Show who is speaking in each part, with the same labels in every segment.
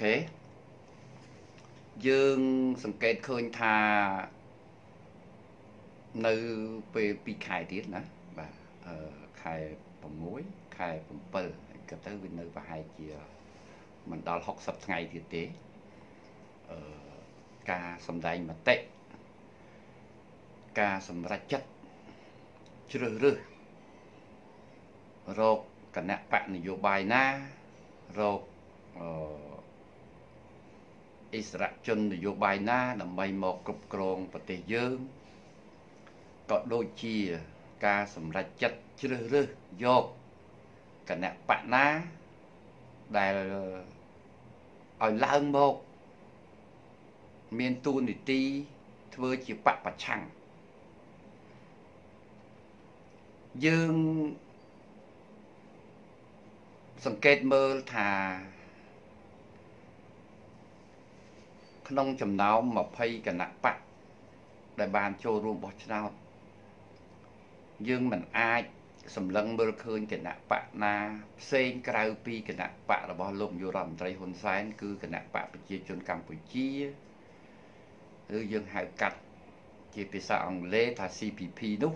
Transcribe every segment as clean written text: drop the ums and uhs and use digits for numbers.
Speaker 1: dương sừng kẹt khơi thà nơi về bị khai tiết nè và khai bằng muối khai bằng bơ cái tới bên nơi và hai chia mình đo học sập ngày thì tế ca sầm đầy mà tệ ca sầm ra chất chưa rư rồi cả nè bạn này vô bài na rồi Israel chân này vô bài na là mày một cục cồn và tề dương có đôi chia ca sầm ra chất chưa rư vô cả nè bạn na đại ở làng một miền tu nị ti thưa chỉ bạc bạc chăng dươngสังเกตមើលថាក្នុងចំណោម20គណៈបកដែលបានចូលរួមបោះឆ្នោតយើងមិនអាចសម្លឹងមើលឃើញគណៈបកណាផ្សេងក្រៅពីគណៈបករបស់លោកនាយករដ្ឋមន្ត្រីហ៊ុនសែនគឺគណៈបកប្រជាជនកម្ពុជាឬយើងហៅកាត់ជាភាសាអង់គ្លេសថា CPP នោះ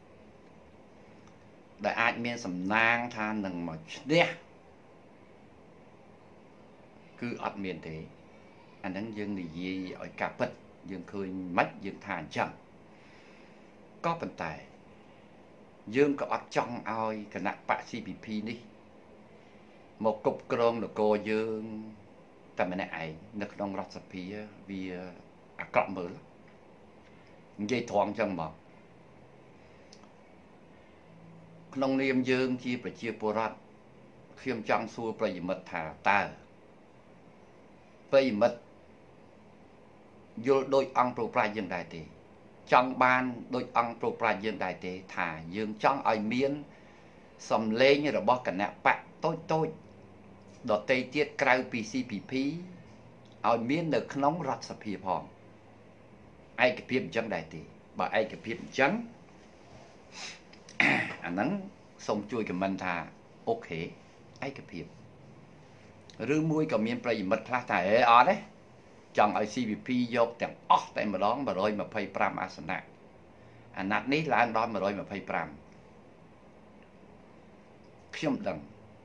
Speaker 1: ដែលអាចមានសំណាងថានឹងមកឈ្នះគឺអត់មានទេអាហ្នឹងយើងនិយាយឲ្យការពិតយើងឃើញមិនយើងថាអញ្ចឹងក៏ប៉ុន្តែយើងក៏អត់ចង់ឲ្យគណៈបក CPP នេះមកគ្រប់គ្រងនគរយើងតែម្នាក់ឯងនៅក្នុងរដ្ឋសភាវាអាក្រក់មើលនិយាយត្រង់អញ្ចឹងមកក្នុងនាមយើងជាប្រជាពលរដ្ឋខ្ញុំចង់សួរប្រិយមិត្តថាតើប្រិយមិត្តយល់ដូចអង្គប្រប្រាជ្ញយើងដែរទេចង់បានដូចអង្គប្រប្រាជ្ញយើងដែរទេថាយើងចង់ឲ្យមានសំឡេងរបស់គណៈបកតូចដតេទៀតក្រៅពី CPP ឲ្យមាននៅក្នុងរដ្ឋសភាផងឯកភាពអញ្ចឹងដែរទេបើឯកភាពអញ្ចឹងអាហ្នឹងសូមជួយខមមិនថាអូខេឯកភាពឬមួយក៏មានប្រិយមិត្តខ្លះថាអត់ទេចង់ឲ្យ CPP យកទាំងអស់តែម្ដង125អាសនៈអាណត្តិនេះឡើងដល់125ខ្ញុំដឹង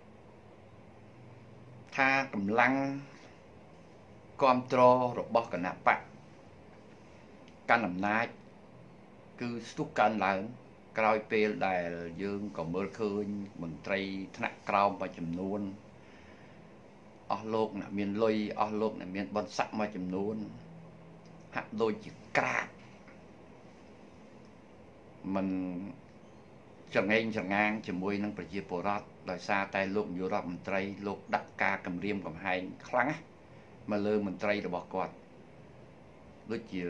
Speaker 1: ថាកម្លាំងគ្រប់គ្រងរបស់គណៈបកកាន់អំណាចគឺស្ទុះកើនឡើងក្រោយពេលដែលយើងក៏មើលឃើញមន្ត្រីថ្នាក់ក្រោមមួយចំនួនអស់លោកអ្នកមានលុយអស់លោកអ្នកមានបុណ្យស័ក្តិមួយចំនួនហាក់ដូចជាក្រាបមិនចង្អេងចង្ងាងជាមួយនឹងប្រជាពលរដ្ឋដោយសារតែលោកនាយករដ្ឋមន្ត្រីលោកដាក់ការគម្រាមកំហែងខ្លាំងណាស់មកលើមន្ត្រីរបស់គាត់ដូចជា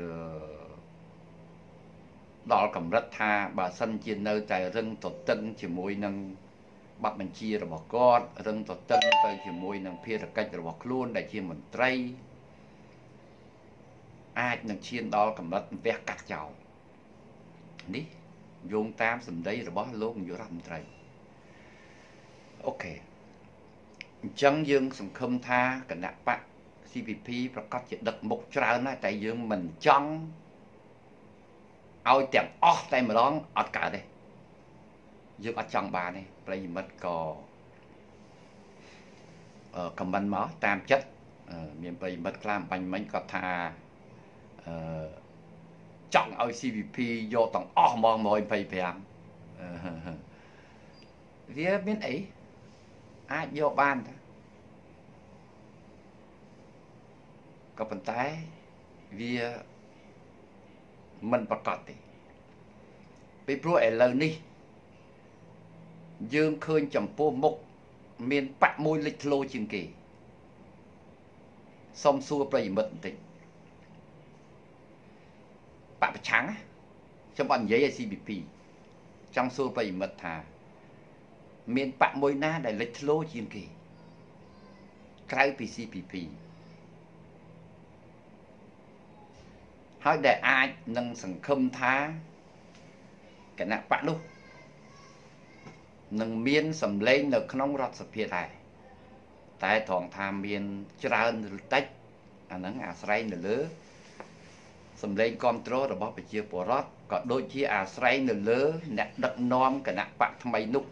Speaker 1: ដល់កម្រិតថាបើសិនជានៅតែរឹងទទឹងជាមួយនឹងបទបញ្ជារបស់គាត់រឹងទទឹងទៅជាមួយនឹងភារកិច្ចរបស់ខ្លួនដែលជាមន្ត្រីអាចនឹងឈានដល់កម្រិតវះកាត់ចោលនេះយោងតាមសម្ដីរបស់លោកនាយករដ្ឋមន្ត្រីអូខេអញ្ចឹងយើងសង្ឃឹមថាគណៈបក CPP ប្រកាសជាដឹកមុខច្រើនណាស់តែយើងមិនចង់ឲ្យទាំងអស់តែម្ដងអត់កើតទេយើងអត់ចង់បានទេប្រិយមិត្តក៏ខមមិនមកតាមចិត្តមានប្រិយមិត្តខ្លះបាញ់មិញគាត់ថាចង់ឲ្យ CPP យកទាំងអស់មក125វាមានអីអាចយកបានតាក៏ប៉ុន្តែវាមិនប្រកបទេពីព្រោះឥឡូវនេះយើងឃើញចំពោះមុខមានបកមួយលេចធ្លោជាងគេសុំសួរប្រិយមិត្តបន្តិចបកប្រឆាំងខ្ញុំអត់និយាយឲ្យ CPP ចង់សួរប្រិយមិត្តថាមានបកមួយណាដែលលេចធ្លោជាងគេក្រៅពី CPP ហើយដែលអាចនឹងសង្ឃឹមថាគណៈបកនោះនឹងមានសម្លេងនៅក្នុងរដ្ឋសភាដែរតែត្រង់ថាមានច្រើនឬតិចអាហ្នឹងអាស្រ័យនៅលើសម្លេងគ្រប់គ្រងរបស់ប្រជាពលរដ្ឋក៏ដូចជាអាស្រ័យនៅលើអ្នកដឹកនាំគណៈបកថ្មីនោះ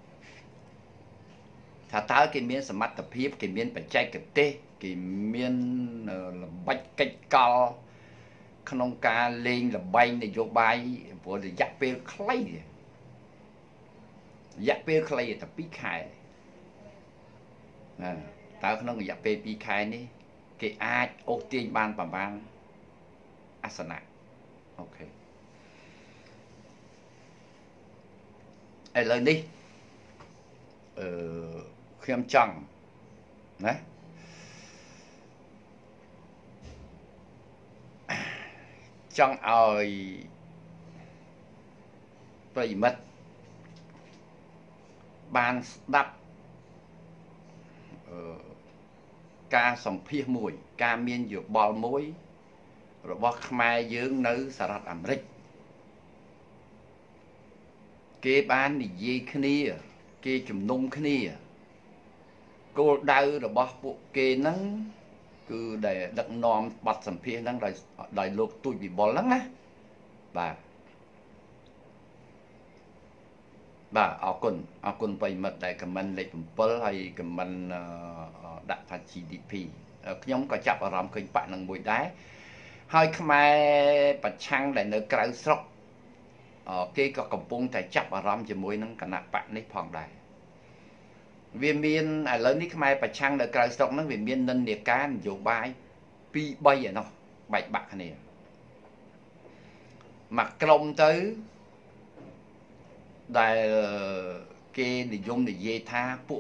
Speaker 1: ថាតើគេមានសមត្ថភាពគេមានបច្ចេកទេសគេមានល្បិចកិច្ចកលក្នុងការលេងល្បែងនយោបាយព្រោះរយៈពេលខ្លីរយៈពេលខ្លីតែ2ខែណាតើក្នុងរយៈពេល2ខែនេះគេអាចអូសទាញបានប្រមាណអាសនៈអូខេឥឡូវនេះខ្ញុំចង់ណាចង់ឲ្យប្រិមិត្តបានស្ដាប់ការសម្ភាសន៍មួយការមានយោបល់មួយរបស់ខ្មែរយើងនៅសហរដ្ឋអាមេរិកគេបាននិយាយគ្នាគេជំនុំគ្នាគោលដៅរបស់ពួកគេហ្នឹងគឺដែលដឹកនាំបទសម្ភាសន៍ហ្នឹងដោយលោកទូចវិបុលហ្នឹងណាបាទអរគុណប្រិមិត្តដែលខមមិនលេខ7ហើយខមមិនដាក់ថា GDP ខ្ញុំក៏ចាប់អារម្មណ៍ឃើញប៉នឹងមួយដែរហើយខ្មែរប្រឆាំងដែលនៅក្រៅស្រុកគេក៏កំពុងតែចាប់អារម្មណ៍ជាមួយនឹងគណៈបកនេះផងដែរវាមានឥឡូវនេះខ្មែរប្រឆាំងនៅក្រៅស្រុកហ្នឹងវាមាននិន្នាការនយោបាយ2 3ឯណោះបែកបាក់គ្នាមកក្រុមទៅដែលគេនិយមនិយាយថាពួក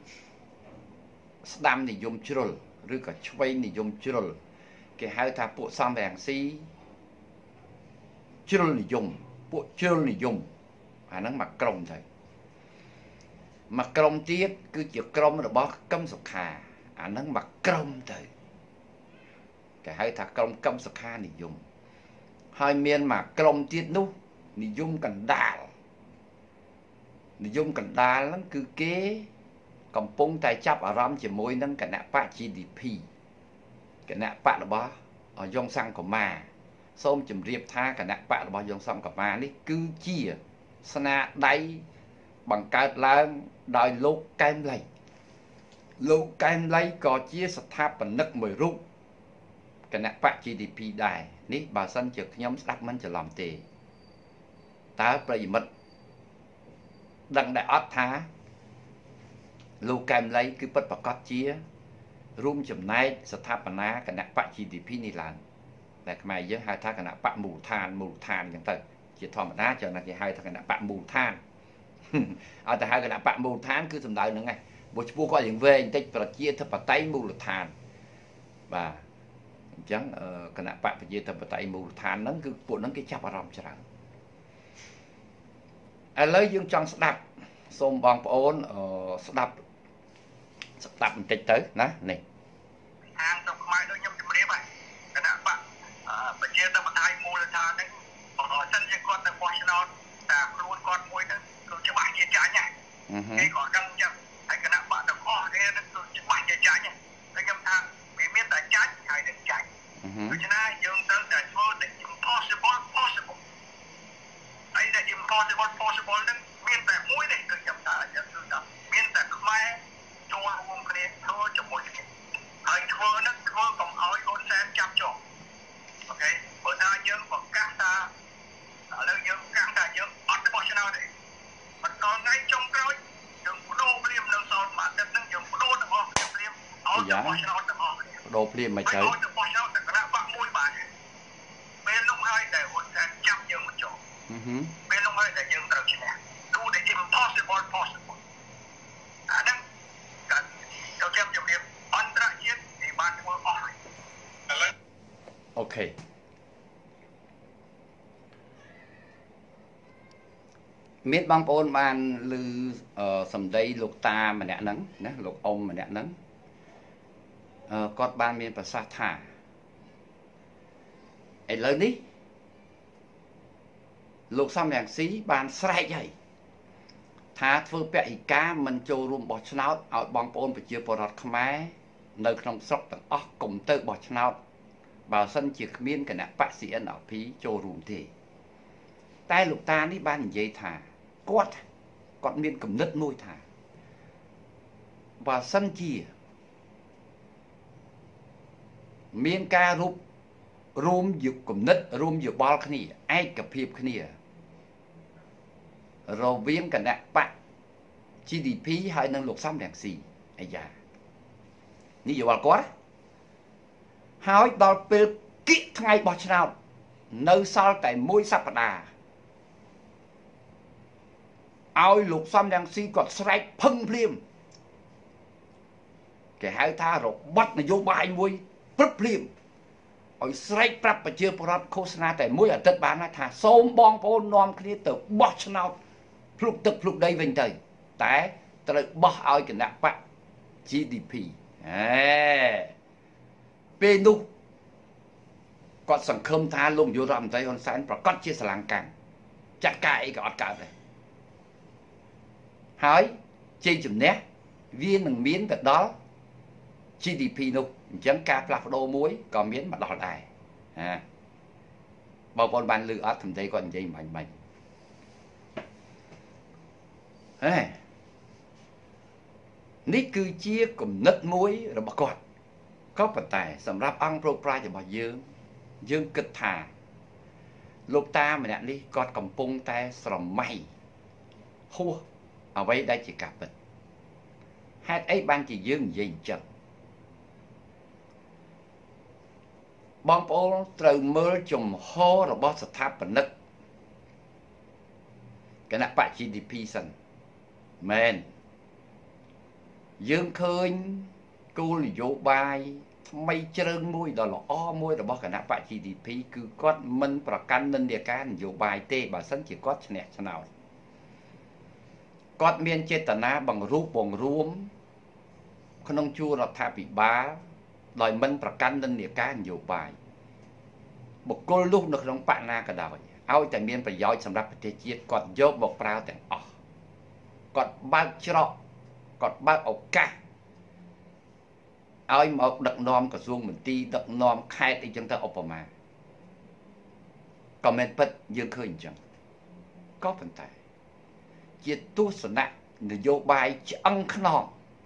Speaker 1: ស្ដាំនិយមជ្រុលឬក៏ឆ្វេងនិយមជ្រុលគេហៅថាពួកសំរងស៊ីជ្រុលនិយមពួកជ្រុលនិយមអាហ្នឹងមកក្រុមទៅមកក្រុមទៀតគឺជាក្រុមរបស់កឹមសុខាអាហ្នឹងមកក្រុមទៅគេហៅថាក្រុមកឹមសុខានិយមហើយមានមកក្រុមទៀតនោះនិយមកណ្ដាលហ្នឹងគឺគេកំពុងតែចាប់អារម្មណ៍ជាមួយនឹងគណៈបក GDP គណៈបករបស់យ៉ុងសង្គមាសូមជម្រាបថាគណៈបករបស់យ៉ុងសង្គមានេះគឺជាស្នាដៃបង្កើតឡើងដោយលោកកែមលីក៏ជាស្ថាបនិកមួយរូបគណៈបក GDP ដែរនេះបើសិនជាខ្ញុំស្ដាប់មិនច្រឡំទេតើប្រិយមិត្តដឹងដែរអត់ថាលោកកែមលីគឺពិតប្រាកដជារួមចំណែកស្ថាបនាគណៈបក GDP នេះឡើងតែខ្មែរយើងហៅថាគណៈបកមូលដ្ឋានអញ្ចឹងទៅជាធម្មតាច្រើនណាស់គេហៅថាគណៈបកមូលដ្ឋានឲ្យតែហៅគណៈបកមូលដ្ឋានគឺសំដៅហ្នឹងឯងព្រោះឈ្មោះគាត់យ៉ាងវែងបន្តិចប្រជាធិបតេយ្យមូលដ្ឋានបាទអញ្ចឹងគណៈបកប្រជាធិបតេយ្យមូលដ្ឋានហ្នឹងគឺពួកហ្នឹងគេចាប់អារម្មណ៍ច្រើនឥឡូវយើងចង់ស្ដាប់សូមបងប្អូនស្ដាប់បន្តិចទៅណានេះខាងទៅខ្មែរដូចខ្ញុំជម្រាបហើយគណៈបកប្រជាធិបតេយ្យមូលដ្ឋានហ្នឹងសិនជាគាត់ទៅបោះឆ្នោតតែខ្លួនគាត់មួយទៅគឺច្បាស់ជាចាញ់ហើយគេក៏ដឹងចឹងហើយគណៈបកទាំងអស់គ្នានឹងគឺច្បាស់ជាចាញ់ហើយខ្ញុំថាវាមានតែចាញ់ហើយនឹងចាញ់ដូច្នេះយើងត្រូវតែធ្វើតែ impossible possible ហើយតែ impossibleហ្នឹងមានតែមួយទេគឺខ្ញុំថាគឺថាមានតែខ្មែរចូលរួមគ្នាធ្វើជាមួយគ្នាហើយធ្វើហ្នឹងធ្វើកុំឲ្យហ៊ុនសែនចាប់ជាប់អូខេបើថាយើងប្រកាសថាឥឡូវយើងប្រកាសថាយើងអត់ទៅបោះឆ្នោតទេបន្តថ្ងៃចុងក្រោយយើងបដូរភ្លាមនៅសល់មួយអាទិត្យហ្នឹងយើងបដូរទាំងអស់ភ្លាមឲ្យទៅបោះឆ្នោតទាំងអស់គ្នាបដូរភ្លាមមិនទៅឲ្យទៅបោះឆ្នោតតែគណៈបកមួយបាទពេលនោះហើយតែហ៊ុនសែនចាប់យើងមកជាប់ពេលនោះហើយតែយើងត្រូវឈ្នះ Do the impossible possible អាហ្នឹងក៏ខ្ញុំជម្រាបអន្តរជាតិគេបានធ្វើអស់ហើយឥឡូវអូខេមានបងប្អូនបានឮសម្ដីលោកតាម្នាក់ហ្នឹងណាលោកអ៊ំម្នាក់ហ្នឹងគាត់បានមានប្រសាសន៍ថាឥឡូវនេះលោកសំរងស៊ីបានស្រែកហើយថាធ្វើពហិការមិនចូលរួមបោះឆ្នោតឲ្យបងប្អូនប្រជាពលរដ្ឋខ្មែរនៅក្នុងស្រុកទាំងអស់កុំទៅបោះឆ្នោតបើសិនជាគ្មានគណៈបក CNRP ចូលរួមទេតែលោកតានេះបាននិយាយថាគាត់មានគំនិតមួយថាបើសិនជាមានការរួមយុគំនិតរួមយោបល់គ្នាឯកភាពគ្នារវាងគណៈបក GDP ហើយនឹងលោកសំរងស៊ីអាយ៉ានេះយោបល់គាត់ហើយដល់ពេលគៀកថ្ងៃបោះឆ្នោតនៅសល់តែមួយសប្តាហ៍ឲ្យលោកសំរងស៊ីគាត់ស្រែកភឹងភ្លាមគេហៅថារបត់នយោបាយមួយព្រឹបភ្លាមឲ្យស្រែកប្រាប់ប្រជាពលរដ្ឋឃោសនាតែមួយអាទិត្យបានថាសូមបងប្អូននាំគ្នាទៅបោះឆ្នោតភ្លុកទឹកភ្លុកដីវិញទៅតែត្រូវបោះឲ្យគណៈបក GDP ពេលនោះគាត់សង្ឃឹមថាលោកនាយករដ្ឋមន្ត្រីហ៊ុនសែនប្រកាសជាស្រឡាំងកាំងចាត់ការអីក៏អត់កើតដែរហើយជ័យជំនះវានឹងមានទៅដល់ GDP នោះអញ្ចឹងការផ្លាស់ប្ដូរមួយក៏មានមកដល់ដែរបងប្អូនបានឮអត់សំដីគាត់និយាយមិនបាញ់នេះគឺជាគំនិតមួយរបស់គាត់ក៏ប៉ុន្តែសម្រាប់អង្គប្រុសប្រាជ្ញរបស់យើងគិតថាលោកតាម្នាក់នេះគាត់កំពុងតែស្រមៃហួសអ្វីដែលជាការពិតហេតុអីបានជាយើងនិយាយអញ្ចឹងបងប្អូនត្រូវមើលជំហររបស់ស្ថាបនិកគណៈបក GDP សិនមែនយើងឃើញគោលនយោបាយថ្មីជ្រើងមួយដ៏ល្អមួយរបស់គណៈបក GDP គឺគាត់មិនប្រកាន់និន្នាការនយោបាយទេបើសិនជាគាត់ឈ្នះឆ្នោតគាត់មានចេតនាបង្រួបបង្រួមក្នុងជួររដ្ឋាភិបាលដោយមិនប្រកាន់និន្នាការនយោបាយបុគ្គលនោះនៅក្នុងបកណាក៏ដោយឲ្យតែមានប្រយោជន៍សម្រាប់ប្រទេសជាតិគាត់យកមកប្រើទាំងអស់គាត់បើកច្រកគាត់បើកឱកាសឲ្យមកដឹកនាំក្រសួងមន្ទីរដឹកនាំខេត្តអីចឹងទៅឧបមាក៏មិនពិតយើងឃើញអញ្ចឹងក៏ប៉ុន្តែជាទស្សនៈនយោបាយឆ្អឹងខ្នង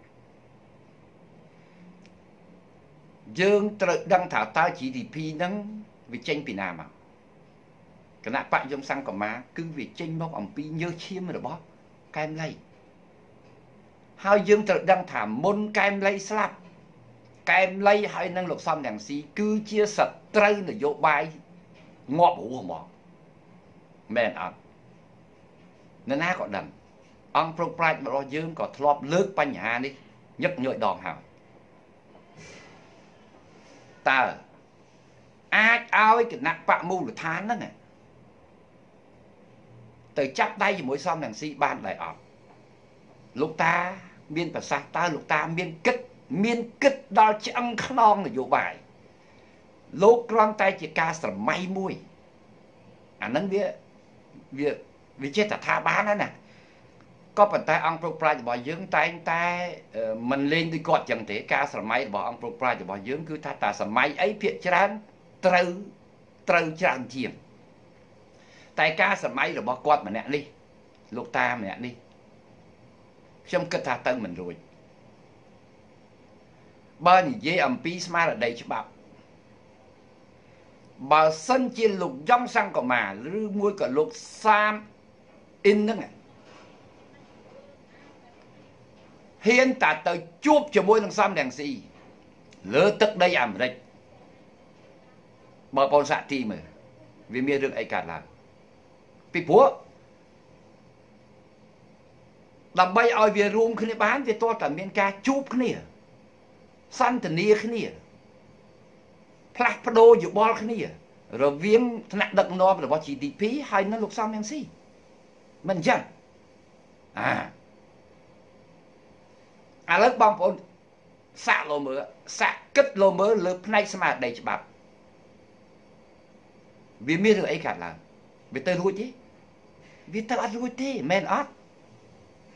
Speaker 1: យើងត្រូវដឹងថាតើ GDP ហ្នឹងវាចេញពីណាមកគណៈបកយមសង្កមាគឺវាចេញមកអំពីញើសឈាមរបស់កែមលីហើយយើងត្រូវដឹងថាមុនកែមលីស្លាប់កែមលីហើយនឹងលោកសំរងស៊ីគឺជាសត្រូវនយោបាយងាប់រស់មកមែនអត់អ្នកណាក៏ដឹងអង្គប្រុសប្រាជ្ញរបស់យើងក៏ធ្លាប់លើកបញ្ហានេះញឹកញយដងហើយតើអាចឲ្យគណៈបកមូលដ្ឋានហ្នឹងទៅចាប់ដៃជាមួយសំរងស៊ីបានដែរអត់លោកតាមានប្រសាសន៍តើលោកតាមានគិតដល់ឆ្អឹងខ្នងនយោបាយលោកគ្រាន់តែជាការស្រមៃមួយអាហ្នឹងវាជាតថាបានហើយណាក៏ប៉ុន្តែអង្គប្រុសប្រាជ្ញរបស់យើងតែងតែមិនលេងដូចគាត់ចឹងទេការស្រមៃរបស់អង្គប្រុសប្រាជ្ញរបស់យើងគឺថាតាសម័យអីភាគច្រើនត្រូវច្រើនជាងតែការសម័យរបស់គាត់ម្នាក់នេះលោកតាម្នាក់នេះខ្ញុំគិតថាទៅមិនរួចបើនិយាយអំពីស្មារតីច្បាប់បើសិនជាលោកយ៉ងសង្គមាឬមួយក៏លោកសាមអ៊ិនហ្នឹងហ៊ានតែទៅជួបជាមួយនឹងសំរងស៊ីលើទឹកដីអាមេរិកបើបងសាក់ទីមើលវាមានរឿងអីកើតឡើងពីព្រោះដើម្បីឲ្យវារួមគ្នាបានវាទាល់តែមានការជួបគ្នាសន្ទនាគ្នាផ្លាស់ប្ដូរយោបល់គ្នារវាងថ្នាក់ដឹកនាំរបស់ GDP ហើយនិងលោកសំរងស៊ីមិនអញ្ចឹងឥឡូវបងប្អូនសាក់លោមើលសាក់គិតលោមើលលើផ្នែកស្មារតីច្បាប់វាមានរឿងអីកើតឡើងវាទៅរួចទេវាទៅអត់រួចទេមែនអត់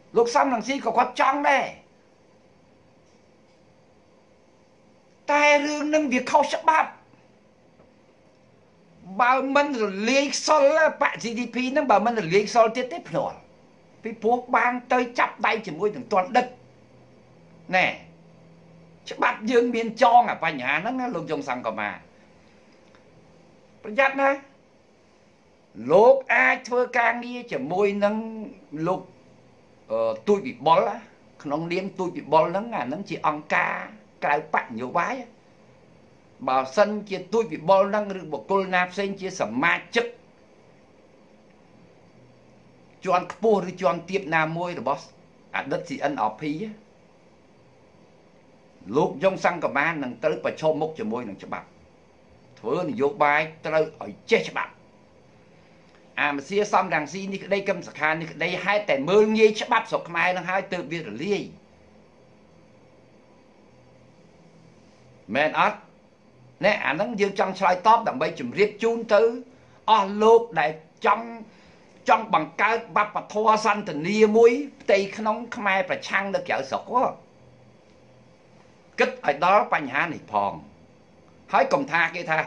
Speaker 1: លោកសំរងស៊ីក៏គាត់ចង់ដែរតែរឿងនឹងវាខុសច្បាប់បើមិនរលាយខ្សលបក GDP ហ្នឹងបើមិនរលាយខ្សលទៀតទេភ្នាល់ពីព្រោះបានទៅចាប់ដៃជាមួយនឹងទណ្ឌិតណែច្បាប់យើងមានចងអាបញ្ហាហ្នឹងណាលោកយងសង្កមាប្រយ័ត្នណាលោកអាចធ្វើការងារជាមួយនឹងលោកទូចវិបុលក្នុងនាមទូចវិបុលហ្នឹងអាហ្នឹងជាអង្គការក្រៅបកនយោបាយបើសិនជាទូចវិបុលហ្នឹងឬបុគ្គលណាផ្សេងជាសមាជិកជាន់ខ្ពស់ឬជាន់ទាបណាមួយរបស់អតីត CNRP លោកយងសង្កមានឹងត្រូវប្រឈមមុខជាមួយនឹងច្បាប់ធ្វើនយោបាយត្រូវឲ្យចេះច្បាប់អាមសៀសំរងស៊ីនេះក្តីកឹមសខានេះក្តីហេតុតែមើលងាយច្បាប់ស្រុកខ្មែរនឹងហើយទើបវារលាយមែនអត់ណែអាហ្នឹងយើងចង់ឆ្លើយតបដើម្បីជម្រាបជូនទៅអស់លោកដែលចង់បង្កើតវប្បធម៌សន្តានាមួយផ្ទៃក្នុងខ្មែរប្រឆាំងនៅក្រៅស្រុកគិតឲ្យដល់បញ្ហានេះផងហើយកុំថាគេថា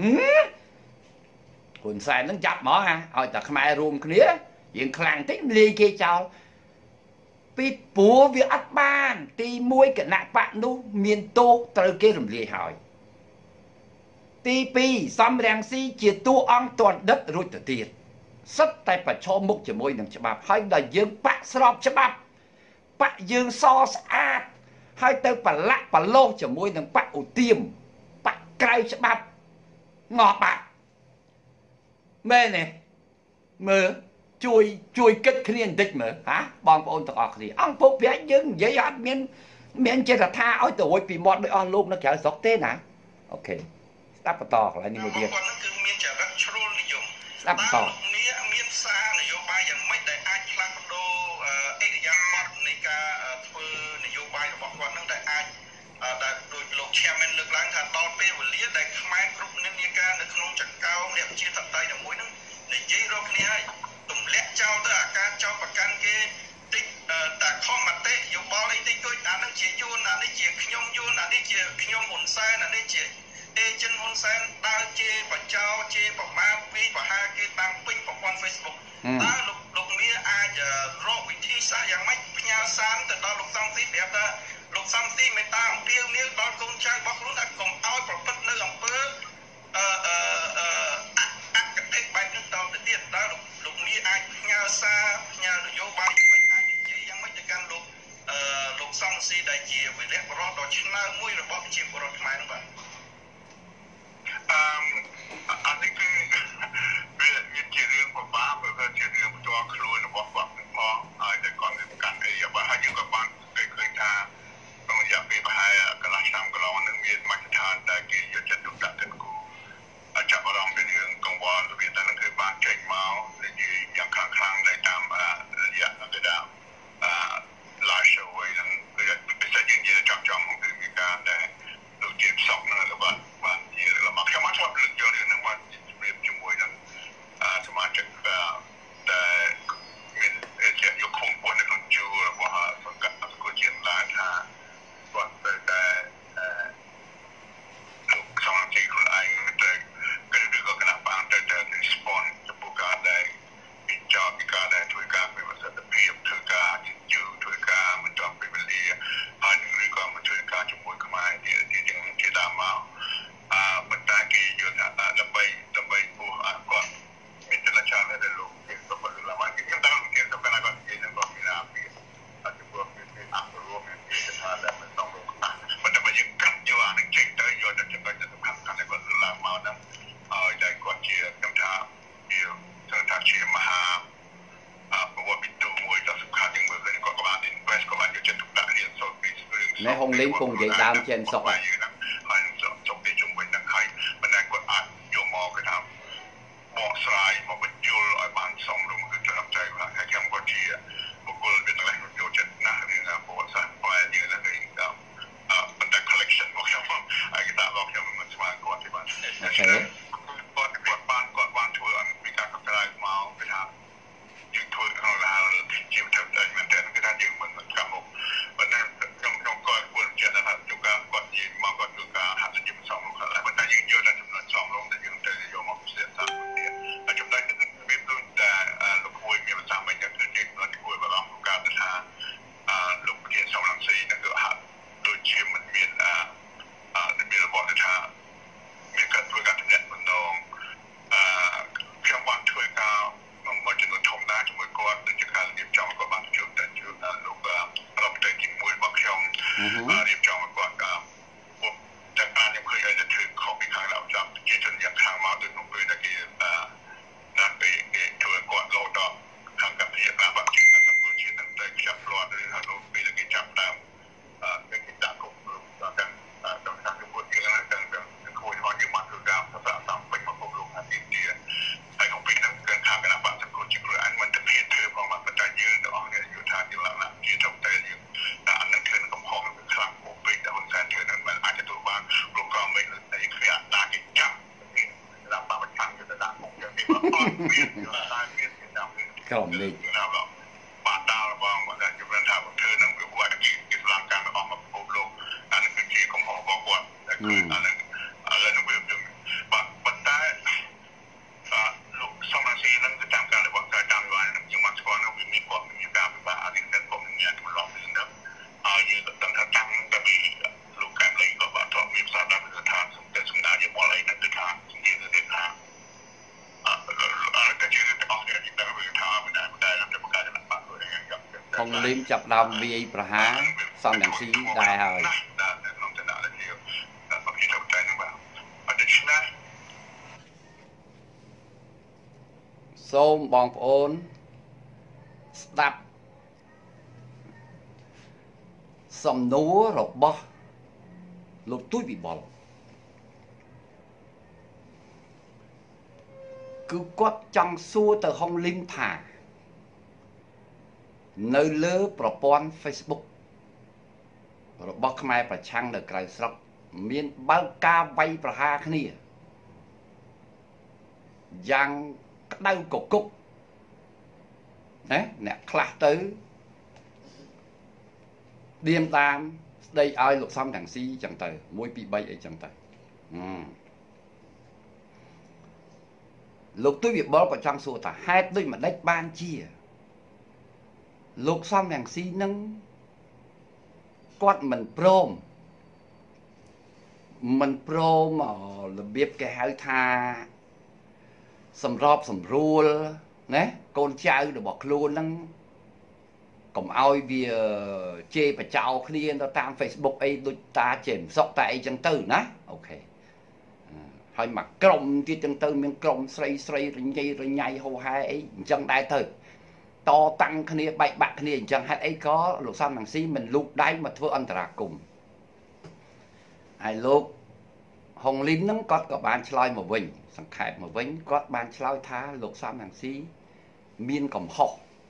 Speaker 1: ហ៊ុនសែននឹងចាប់មកឲ្យតែខ្មែររួមគ្នាយើងខ្លាំងតិចលាយគេចោលពីព្រោះវាអត់បានទី1គណៈបកនោះមានទោសត្រូវគេរំលាយហើយទី2សំរងស៊ីជាតួអង្គទណ្ឌិតរួចទៅទៀតសិតតែប្រឈមមុខជាមួយនឹងច្បាប់ហើយដល់យើងបកស្របច្បាប់បកយើងសស្អាតហើយទៅប្រឡាក់ប្រឡូសជាមួយនឹងបកឧទាមបកក្រៅច្បាប់ងប់បាក់មែនទេមើលជួយគិតគ្នាបន្តិចមើលហាបងប្អូនទាំងអស់គ្នាអង្គពុកប្រាក់យើងនិយាយអត់មានចេតថាឲ្យទៅរួចពីមាត់ដោយអស់លោកនៅក្រៅស្រុកទេណាអូខេស្ដាប់បន្តកន្លែងនេះមួយទៀតគាត់នឹងគឺមានចរិតជ្រុលនិយមស្ដាប់បន្តនេះមានសារនយោបាយយ៉ាងម៉េចដែលអាចផ្លាស់ប្ដូរអិរិយាបថនៃការធ្វើនយោបាយរបស់គាត់នឹងដែលអាចដែលដូចលោក Chairman លើកឡើងថាដល់ពេលវេលាដែលខ្មែរគ្រប់និន្នាការនៅក្នុងចង្កោមអ្នកជាតន្ត្រីមួយនឹងនិយាយរកគ្នាហើយទម្លាក់ចោលទៅអាការចោលប្រកាន់គេតិចតែខំមតិយោបល់អីតិចតួចអានឹងជាយួនអានេះជាខ្ញុំយួនអានេះជាខ្ញុំហ៊ុនសែនអានេះជាអេជិនហ៊ុនសែនដើរជេរបចោជេរប្រមាថពីបហាគេតាមពេញប្រព័ន្ធ Facebook តើលោកមាអាចរកវិធីសាស្ត្រយ៉ាងម៉េចផ្ញើសារទៅដល់លោកសំស៊ីប្រាប់ថាលោកសំស៊ីមេត្តាអំពាវនាវដល់កូនចៅរបស់ខ្លួនថាកុំឲ្យប្រព្រឹត្តនៅអំពើអកតេបែបនេះតទៅទៀតតើលោកមាអាចផ្ញើសារផ្ញើនយោបាយយ៉ាងម៉េចអាចនិយាយយ៉ាងម៉េចទៅកាន់លោកសំស៊ីដែលជាវីរៈបរិបទដ៏ឆ្នើមមួយរបស់ប្រជាពលរដ្ឋខ្មែរនោះបាទអានេះគឺវាជារឿងពិបាកព្រោះជារឿងផ្ទាល់ខ្លួនរបស់គាត់ផងហើយតែគាត់មានកាន់អីយ៉ាងហើយយើងក៏បានឃើញថាក្នុងរយៈពេលប្រហែលកន្លះឆ្នាំកន្លងនឹងមានមជ្ឈដ្ឋានដែលគេយកចិត្តទុកដាក់ទៅគូចាប់អារម្មណ៍ពីរឿងកង្វល់របៀបដែលនឹងគឺបានចេញមកនិយាយយ៉ាងខ្លាំងៗតាមរយៈគេថាlive show ហ្នឹងគឺពិសេសជាងយើងចំគឺមានការដែលលោកជាផ្សព្វនៅរបស់បានជារបស់ខ្ញុំមកធ្វើលើកយករឿងហ្នឹងមកជំរាបជាមួយនឹងសមាជិកដែលមានជាយកខំប៉ុននៅក្នុងជួររបស់សង្កាត់សង្គមជាតិឡាថាគាត់ទៅតែលោកសមាជិកខ្លួនឯងទៅគឺក៏គណៈបានទៅ respond ចំពោះការដែលពីចោតពីការដែលធ្វើការមានប្រសិទ្ធភាពធ្វើការជឿធ្វើការមិនចង់ពេលវេលាហើយឬក៏មកធ្វើការជាមួយខ្មែរជាដើមមកប៉ុន្តែគេយល់ថាដើម្បីពោះគាត់មានចលនាដែលលោកគេទៅបរិលាមកខ្ញុំតាមគេទៅកណ្ដាលគាត់និយាយនឹងគាត់មានអាពីចំពោះមានអពលរួមមានគេថាដែលមិនต้องលោកប៉ុន្តែបើយើងកាត់យកអានឹងចេញទៅយកទៅចំណុចសំខាន់ៗដែលគាត់លើកឡើងមកហ្នឹងហើយតែគាត់ជាខ្ញុំថាជាមហាប្រវត្តិទូមួយដ៏សំខាន់ជាងមើលឃើញគាត់ក៏បាន invest ក៏បានយកចិត្តទុកដាក់រៀនសូត្រពីរឿងណែហុងលេងពងនិយាយដើមចេនសុកហើយចុះពីជុំវិញនឹងហើយមិនដែលគាត់អាចយកមកគេថាបកស្រាយមកបញ្យល់ឲ្យបានសមរម្យគឺត្រឹមត្រូវហើយខ្ញុំក៏ជាបុគ្គលវាទាំងនេះយកចិត្តណាស់រឿងប្រវត្តិសាស្ត្រខ្មែរយើងនឹងប៉ុន្តែ collection របស់ខ្ញុំហើយគេថារបស់ខ្ញុំមិនស្មើគាត់ទេបាទគាត់បានធ្វើឲ្យមានការកត់ត្រាមកគេថាយើងធ្វើក្នុងឡានជាទៅតែមែនតើគេថាយ
Speaker 2: លោកប្រធានសំរងស៊ីនឹងគឺហាក់ដូចជាមិនមានមានរបស់ថាមានការធ្វើការតំណាក់បំណងខ្ញុំបានធ្វើការមួយចំនួនធំដែរជាមួយគាត់ដូចជាការរៀបចំក៏បានជួបតែជួបលោករដ្ឋមន្ត្រីទី1របស់ខ្ញុំរៀបចំគាត់ពួកតែការខ្ញុំឃើញឲ្យធ្វើខុសពីខាងเราចាំជាជនយ៉ាងខាងមកដូចនោះពេលដែលគេណាស់ពេលគេធ្វើគាត់លោដល់ខាងកម្ពុជាការបាក់ជាតិសង្គមជាតិនឹងតែចាប់ផ្លាត់ឬថាលោកពេលដែលគេចាប់ដើមគេដាក់គុំដល់ដល់ខាងពុទ្ធយើងទាំងគួរឲ្យយើងមកធ្វើការប្រសាតាមពេញមកគុំលោកអាទិត្យហើយក្នុងពេលហ្នឹងគឺខាងគណៈបកសង្គមជាតិព្រោះអញមិនទៅភៀតធ្វើផងមកតែយើងទាំងអស់គ្នាយល់ថាជាលក្ខណៈជាtrọngតែយើងតែអានឹងធ្វើកំហុសនឹងខ្លាំងពោពេកតែហ៊ុនសែនធ្វើហ្នឹងមិនអាចទទួលបានលោកក៏មិនតែគេអាចដាក់គេចាប់ដាក់បបឆាំងទៅដាក់គុំយ៉ាងនេះមកអត់មានតែមានគេចាប់
Speaker 1: ក្រុមនេះ
Speaker 2: បាទដល់បងគាត់ជម្រាបថាធ្វើនឹងវាគាត់គេស្លាប់ការរបស់មកពិភពលោកអានឹងគឺជាកំហុសរបស់គាត់តែគឺអានឹងវាបាទប៉ុន្តែលោកសំរាស៊ីនឹងទៅតាមការរបស់ការតាមវាយនឹងយើងមកស្គាល់នោះវាមានគាត់មានការពិបាកអានេះនឹងក៏មានទម្លាប់នេះនឹងយើងក៏ដឹងថាតាំងតែពីលោកកែមលីក៏បាទធ្លាប់មានសារដល់ទៅថាតែសំដៅជាបលអីនឹងទៅថាយើងទៅថាតែជាទៅអស់គ្នាតែវាថាមិនដែរតែប្រកាសចំណាក់បាក់ខ្លួនយ៉ាង
Speaker 1: ខុងលីមចាប់ដើមវាយប្រហារសំរងស៊ីដែរហើយ
Speaker 2: ក្នុងឋានៈជាប្រជាធិបតេយ្យនឹងបាទដូច្នេះ
Speaker 1: សូមបងប្អូនស្ដាប់សំណួររបស់លោកទូចវិបុលគឺគាត់ចង់សួរទៅហុងលីមថានៅលើប្រព័ន្ធ Facebook របស់ខ្មែរប្រឆាំងនៅក្រៅស្រុកមានបើកការវាយប្រហារគ្នាយ៉ាងក្តៅកគុកណាអ្នកខ្លះទៅឌៀមតាមស្ដីឲ្យលោកសំរងស៊ីចឹងទៅ1 2 3អីចឹងទៅលោកទូចវិបុលក៏ចង់សួរថាហេតុដូចម្ដេចបានជាលោកសំរងស៊ីនឹងគាត់មិនព្រមរបៀបគេហៅថាសម្របសម្រួលណាកូនចៅរបស់ខ្លួនហ្នឹងកុំឲ្យវាជេរបចោគ្នាទៅតាម Facebook អីដូចតាជេមសុកតែអីចឹងទៅណាអូខេហើយមកក្រុមទៀតចឹងទៅមានក្រុមស្រីរញ៉ៃហោហែអីអញ្ចឹងដែរទៅតតាំងគ្នាបែកបាក់គ្នាអញ្ចឹងហេតុអីក៏លោកសំរងស៊ីមិនលូកដៃមកធ្វើអន្តរាគមន៍ហើយលោកហុងលីមហ្នឹងគាត់ក៏បានឆ្លើយមកវិញសង្ខេបមកវិញគាត់បានឆ្លើយថាលោកសំរងស៊ីមានកំហុស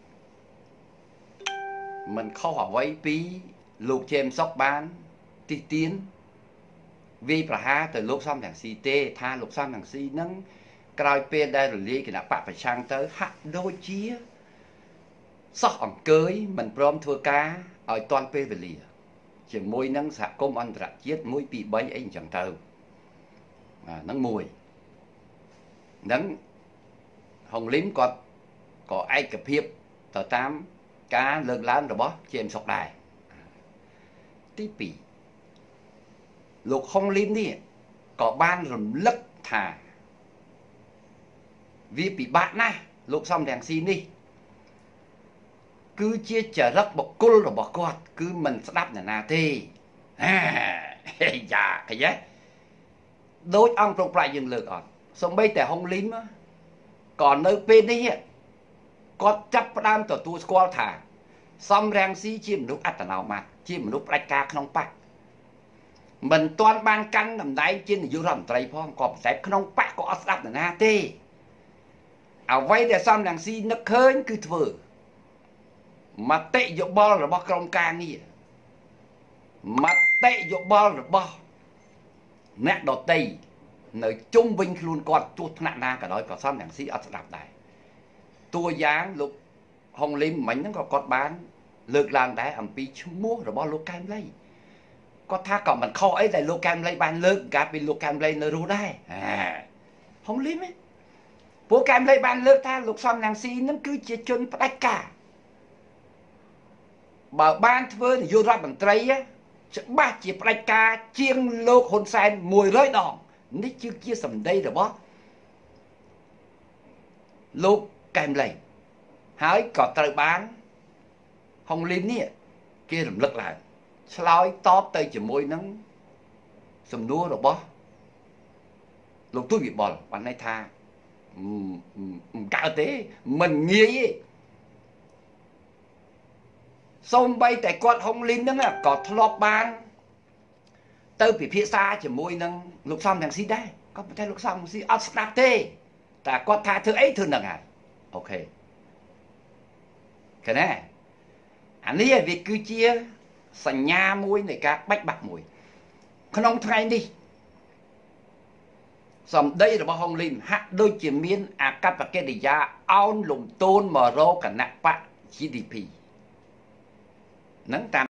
Speaker 1: មិនខុសអ្វីពីលោកជេមសុកបានទីទានវាយប្រហារទៅលោកសំរងស៊ីទេថាលោកសំរងស៊ីហ្នឹងក្រោយពេលដែលរលាយគណៈបកប្រឆាំងទៅហាក់ដូចជាសោះអង្គើយមិនព្រមធ្វើការឲ្យទាន់ពេលវេលាជាមួយនឹងសហគមន៍អន្តរជាតិ1 2 3អីអញ្ចឹងទៅហ្នឹងមួយហ្នឹងហុងលីមគាត់ក៏ឯកភាពទៅតាមការលើកឡើងរបស់ជេមសុកដែរទី2លោកហុងលីមនេះក៏បានរំលឹកថាវាពិបាកណាស់លោកសំរងស៊ីនេះគឺជាចរិតបុគ្គលរបស់គាត់គឺមិនស្ដាប់អ្នកណាទេយ៉ាឃើញទេដូចអង្គប្រប្រាក់យើងលើកអត់សំបីតែហុងលីមក៏នៅពេលនេះគាត់ចាប់ផ្ដើមទទួលស្គាល់ថាសំរងស៊ីជាមនុស្សអត្តនោម័តជាមនុស្សផ្ដាច់ការក្នុងបកមិនទាន់បានកាន់តំណែងជានាយករដ្ឋមន្ត្រីផងក៏ប៉ុន្តែក្នុងបកក៏អត់ស្ដាប់អ្នកណាទេអ្វីដែលសំរងស៊ីនឹកឃើញគឺធ្វើមតិយោបល់របស់ក្រុមការងារមតិយោបល់របស់អ្នកដតីនៅជុំវិញខ្លួនគាត់ទោះថ្នាក់ណាក៏ដោយក៏សំរងស៊ីអត់ស្ដាប់ដែរតួយ៉ាងលោកហុងលីមមិញហ្នឹងក៏គាត់បានលើកឡើងដែរអំពីឈ្មោះរបស់លោកកែមលីគាត់ថាក៏មិនខុសអីដែលលោកកែមលីបានលើកកាលពីលោកកែមលីនៅរស់ដែរហុងលីមពួកកែមលីបានលើកថាលោកសំរងស៊ីហ្នឹងគឺជាជនផ្ដាច់ការបើបានធ្វើនយោបាយរដ្ឋមន្ត្រីច្បាស់ជាផ្ដាច់ការជាងលោកហ៊ុនសែន100 ដងនេះជាសម្ដីរបស់លោកកែមលីហើយក៏ត្រូវបានហុងលីននេះគេរំលឹកឡើងឆ្លើយតបទៅជាមួយនឹងសំណួររបស់លោកទូចវិបុលបានន័យថាមិនកើតទេមិនងាយទេសូម្បីតែគាត់ហុងលីនហ្នឹងក៏ធ្លាប់បានទៅពិភាក្សាជាមួយនឹងលោកសំរងស៊ីដែរក៏ប៉ុន្តែលោកសំរងស៊ីអត់ស្ដាប់ទេតែគាត់ថាធ្វើអីធ្វើនឹងហើយអូខេឃើញទេអានេះវាគឺជាសញ្ញាមួយនៃការបាច់បាក់មួយក្នុងថ្ងៃនេះសម្ដីរបស់ហុងលីនហាក់ដូចជាមានអាកប្បកិរិយាអោនលំទោនមករកគណៈបក GDP នឹងតាម